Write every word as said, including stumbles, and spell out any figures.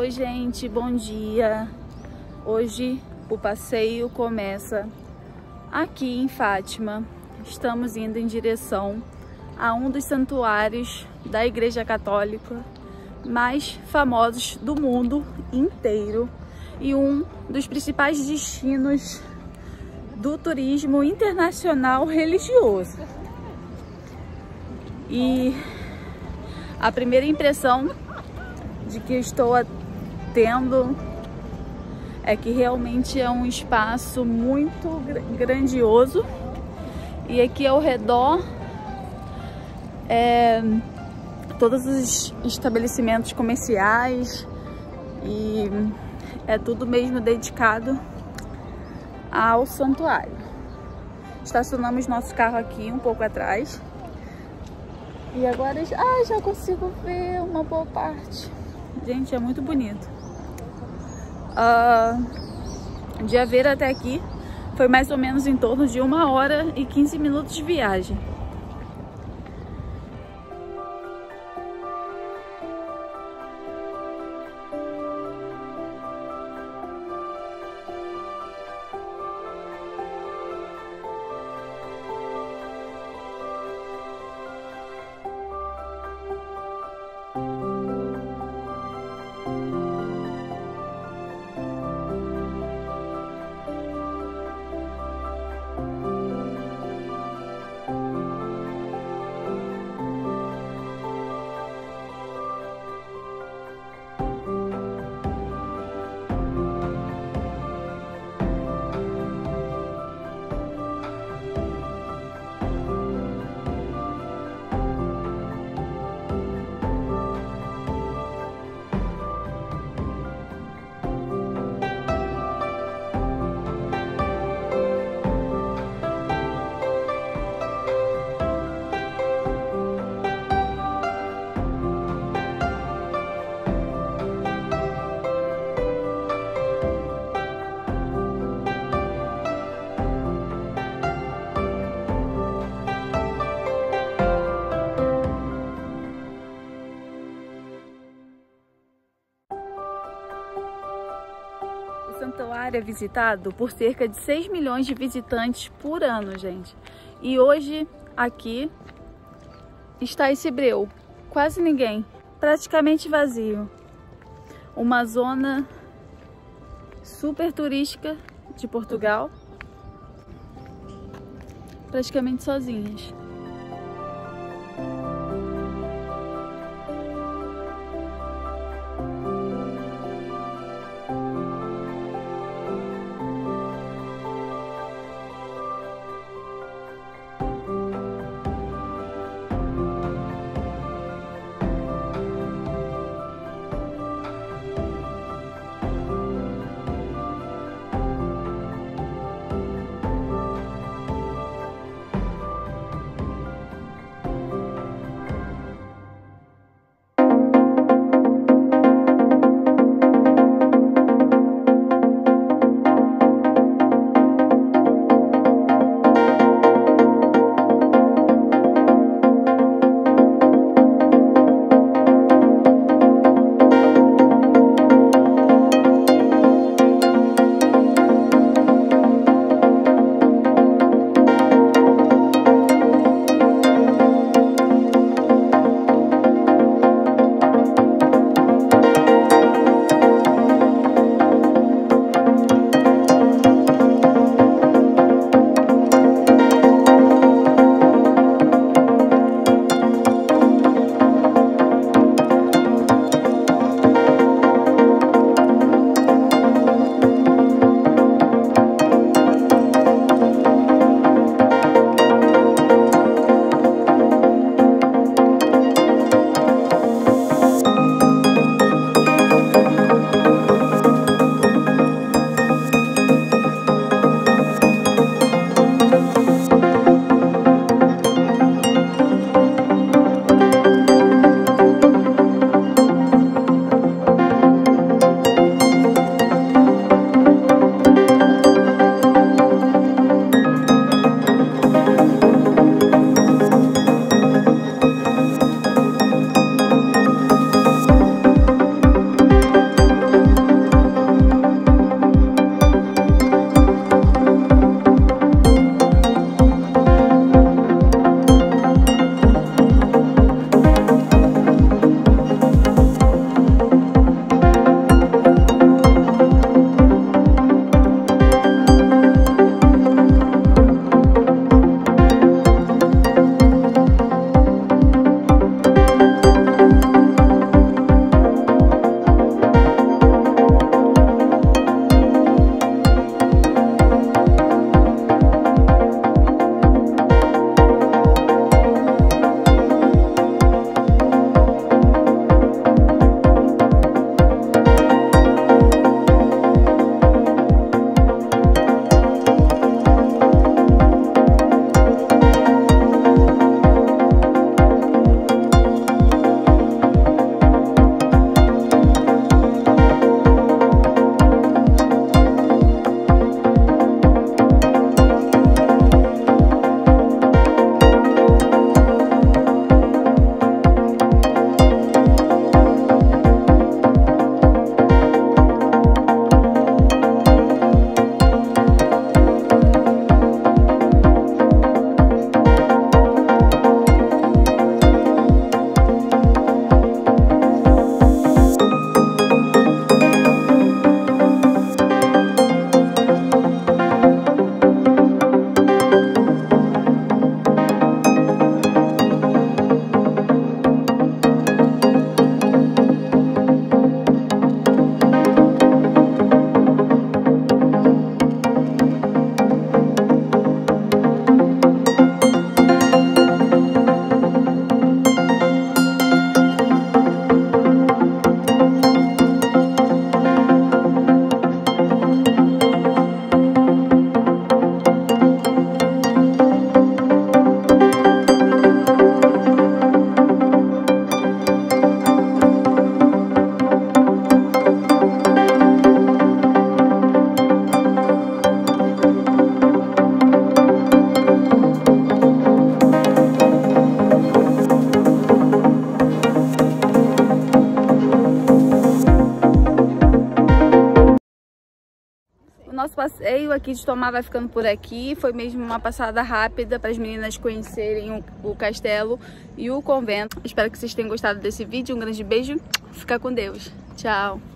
Oi gente, bom dia! Hoje o passeio começa aqui em Fátima. Estamos indo em direção a um dos santuários da Igreja Católica mais famosos do mundo inteiro e um dos principais destinos do turismo internacional religioso. E a primeira impressão de que estou tendo é que realmente é um espaço muito grandioso e aqui ao redor é, todos os estabelecimentos comerciais e é tudo mesmo dedicado ao santuário. Estacionamos nosso carro aqui um pouco atrás e agora ah, já consigo ver uma boa parte. Gente, é muito bonito. Uh, de Aveiro até aqui foi mais ou menos em torno de uma hora e quinze minutos de viagem. O santuário é visitado por cerca de seis milhões de visitantes por ano, gente. E hoje aqui está esse breu, quase ninguém, praticamente vazio. Uma zona super turística de Portugal, praticamente sozinhas. nosso passeio aqui de Tomar vai ficando por aqui. Foi mesmo uma passada rápida para as meninas conhecerem o, o castelo e o convento. Espero que vocês tenham gostado desse vídeo. Um grande beijo. Fica com Deus. Tchau.